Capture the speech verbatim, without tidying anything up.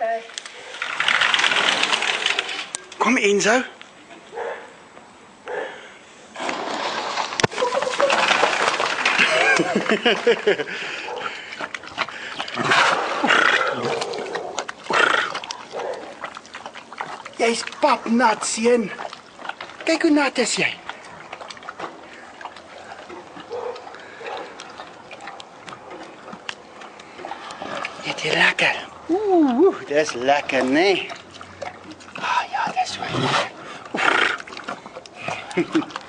Kom Enzo. Jy's papnat, seun. Kyk hoe nat is jy. Eet jy lekker? Oeh, dis lekker, nee. Ah ja, dis wel lekker.